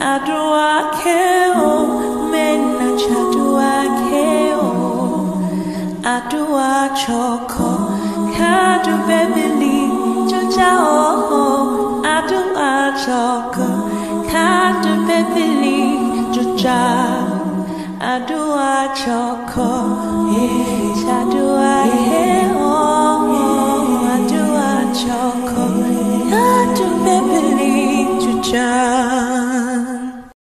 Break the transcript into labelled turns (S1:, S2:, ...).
S1: Adua keo, mena chadua keo. Adua choko, kadu bebili, jujao. Adua choko, kadu bebili, jujao. Adua choko, chadua keo. Adua choko, kadu bebili, jujao.